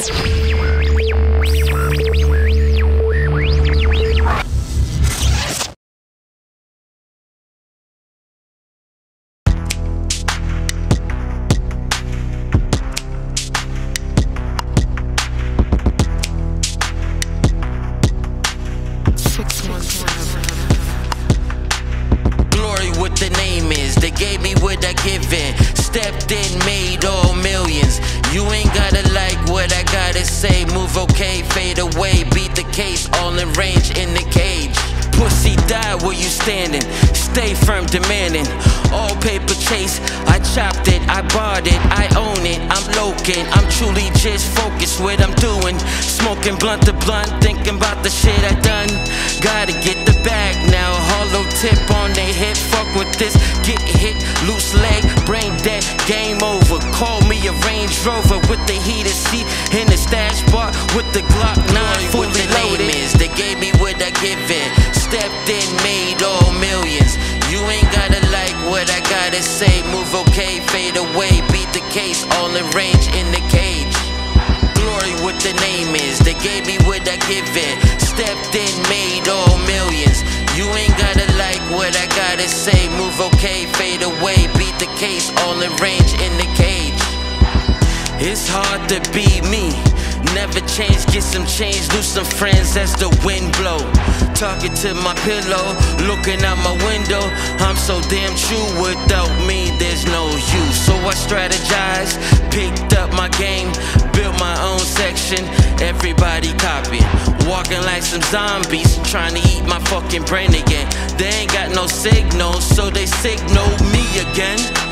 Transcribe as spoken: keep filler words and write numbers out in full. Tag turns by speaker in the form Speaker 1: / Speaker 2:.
Speaker 1: Glory, what the name is. They gave me what I given. Stepped in, made all millions. You ain't gotta like what I gotta say. Move okay, fade away. Beat the case, all in range in the cage. Pussy die where you standing. Stay firm, demanding. All paper chase. I chopped it, I bought it, I own it. I'm located, I'm truly just focused what I'm doing. Smoking blunt to blunt, thinking about the shit I done. Gotta get the bag now. Hollow tip on their hip. Fuck with this, get hit, loose leg, brain dead, game over. Call me a Range Rover with the heated seat in the stash bar with the Glock nine fully loaded. They gave me what I given. Stepped in, made all millions. You ain't gotta like what I gotta say. Move okay, fade away. Beat the case, all in range in the cage. Glory, what the name is. They gave me what I given. Stepped in, made all millions. You ain't gotta like what I gotta say. Move okay, fade away. Beat the case, all in range in the cage. It's hard to be me. Never change, get some change, lose some friends as the wind blow. Talking to my pillow, looking out my window. I'm so damn true, without me there's no you. So I strategized, picked up my game, built my own section, everybody copying. Walking like some zombies, trying to eat my fucking brain again. They ain't got no signal, so they signal me again.